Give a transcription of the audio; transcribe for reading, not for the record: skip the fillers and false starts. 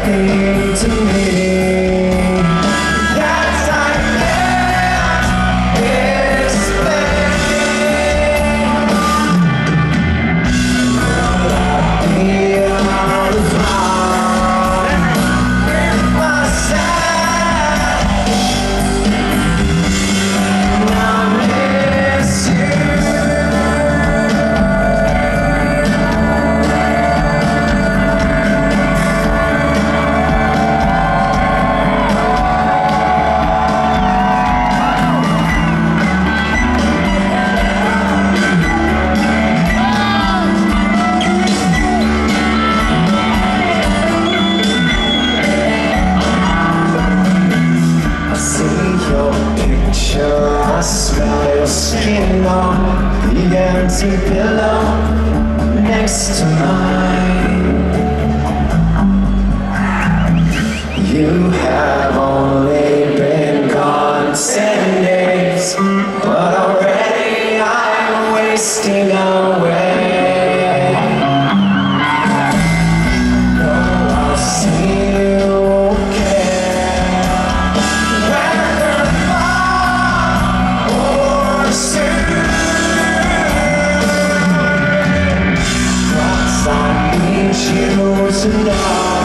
nothing to me. Yes, I can't explain. Will I be out of line with myself? And I miss you. I smell your skin on the empty pillow next to mine. You have only been gone 10 days, but already I'm wasting away. Oh, I'll see you to know